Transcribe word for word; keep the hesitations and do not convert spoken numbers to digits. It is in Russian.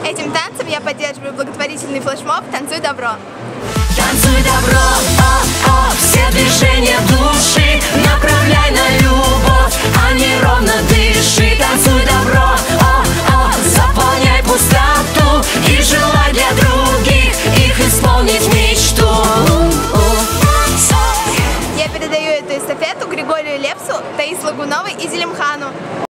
Этим танцем я поддерживаю благотворительный флешмоб «Танцуй добро». Танцуй добро, о, о,